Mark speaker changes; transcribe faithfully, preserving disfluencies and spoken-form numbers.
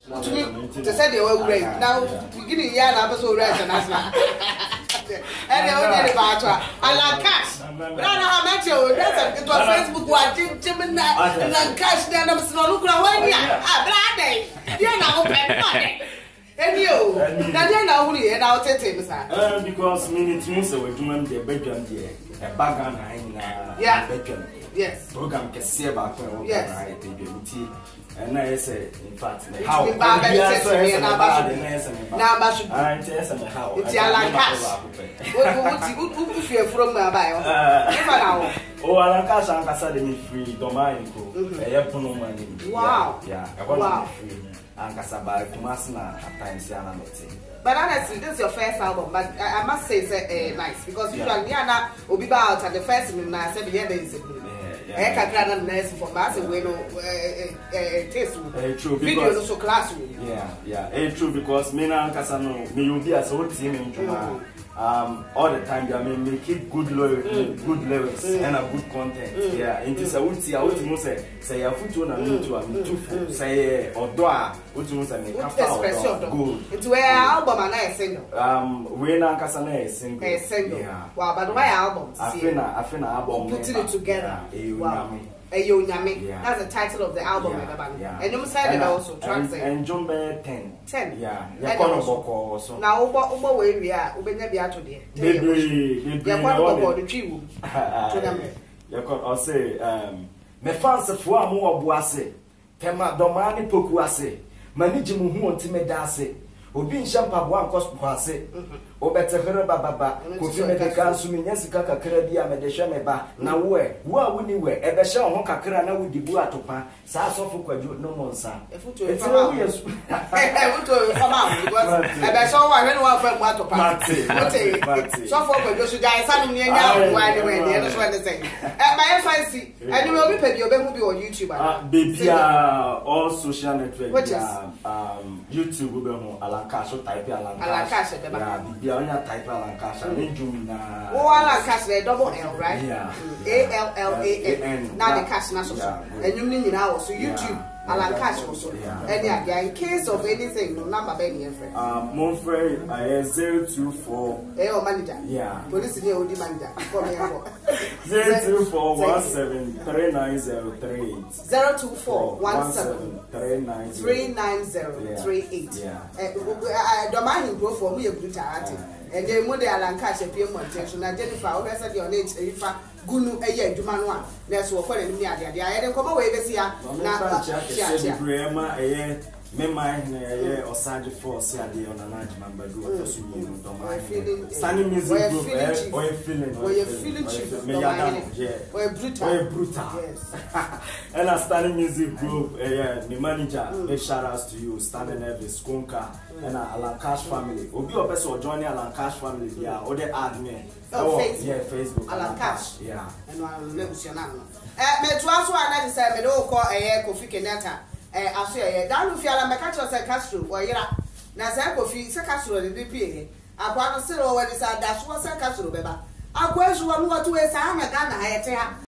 Speaker 1: to me to say they were great. Now beginning year na so right national. And they only about Alan Cash. But I know how much you that's it was Facebook wa Jim Jim and Alan Cash then I'm so look around here. Ah, brother. You na open money. And you, that you know who and I'll tell him, sir.
Speaker 2: Because minutes most of them the bedroom there, a bag and yeah, bedroom.
Speaker 1: Yes.
Speaker 2: Program can see about yes. And I say, in fact,
Speaker 1: how now, now,
Speaker 2: how
Speaker 1: it's Alan Cash. What you from my bio?
Speaker 2: Oh, Alan Cash and Cassadi free, Dominico, a Yapuno money.
Speaker 1: Wow,
Speaker 2: yeah, wow, free. And Cassaba, Kumasna, at times, Yana.
Speaker 1: But honestly, this is your first album, but I, I must say it's uh, nice because usually Yana will be out at the first minute. I said, yeah, there is a good. I can't grab nice for massive window taste.
Speaker 2: True,
Speaker 1: videos also classroom.
Speaker 2: Yeah, yeah, it's true because me and Casano, me will be as whole team in Juma. Um, all the time, I mean, we keep good lyrics, mm. good lyrics, mm. and a good content. Mm. Yeah, and this I would see, I would say, say a foot on a new to a two, say, or doa, which was a good.
Speaker 1: It's where album and I single.
Speaker 2: Um, we now Casana is single.
Speaker 1: A single. Yeah. Wow, but why albums?
Speaker 2: I feel I feel album
Speaker 1: putting it together.
Speaker 2: Wow.
Speaker 1: Ayo Nyame. That's the title of the album.
Speaker 2: Yeah. Yeah.
Speaker 1: And you said it also.
Speaker 2: And, and Jumbe ten.
Speaker 1: Ten.
Speaker 2: Yeah. Yeah. Also.
Speaker 1: Now, Uba Uba where we are, Uba Nebia today.
Speaker 2: Baby, baby.
Speaker 1: Yeah. One about the tree.
Speaker 2: You can also say, um, me fans of one more boise. Tema domani pokuase. Maniji muhu ontime dase. Obi nshampa bwa nkos kwase obetehere bababa kofi medeka nsumi nyasika kakra bia medehwe meba na wo e wo a woni we ebehye ho kakra na wodi bu atopa sa asofo kwadwo no monsa
Speaker 1: efuto fama yesu efuto fama because ebehye wo a hwene wa fa bu atopa mate sofo kwadwo so jai sanu ni enya wa ni we ni no so ne say e my F C and we obi pedi obehu bi on YouTube
Speaker 2: ah baby all social networks um YouTube obehu Alan Cash type Alan Cash.
Speaker 1: Alan Cash,
Speaker 2: yeah, the only type Alan Cash.
Speaker 1: Mm. Oh, Alan Cash, the double L, right?
Speaker 2: Yeah.
Speaker 1: A L L A N. Now the Cash national. And you mean now also YouTube. Alan Cash also. And yeah, in case of anything, no number any friend.
Speaker 2: Um, mon frère, I have zero two four.
Speaker 1: Eh, oh manager.
Speaker 2: Yeah.
Speaker 1: Police here, only manager. Come here.
Speaker 2: Zero two four one seven three nine zero three eight.
Speaker 1: Zero two four one seven
Speaker 2: three nine
Speaker 1: three nine zero three eight.
Speaker 2: Yeah.
Speaker 1: I don't mind grow for me a brutality. And then when they Alan Cash appear more attention. Now Jennifer, I said your name, Jennifer. Gunu eye Jumanwa. Let's work on me. I didn't come away this year. Now,
Speaker 2: Grandma, a me mind, a Osage Force, a day on a large member group. Standing music group, or a feeling, or a feeling, or a brutal. And a standing music group, a manager, a shout outs to you, standing every Skunka, and a Alan Cash family. Will you also join Alan Cash family? Yeah, or the admin.
Speaker 1: Oh, Facebook.
Speaker 2: Yeah, Facebook.
Speaker 1: Alan Cash.
Speaker 2: Yeah.
Speaker 1: And I'm never sure now. Eh, me twaso anadi say me do call eh Kofi Kenyatta. Eh, aso eh dan lu fiala me catch us Castro o yira. Na say Kofi se Castro de pie. Akwa no se o we say dash wo se Castro beba. Akwa esu wo no to e say amega na ha yete ha.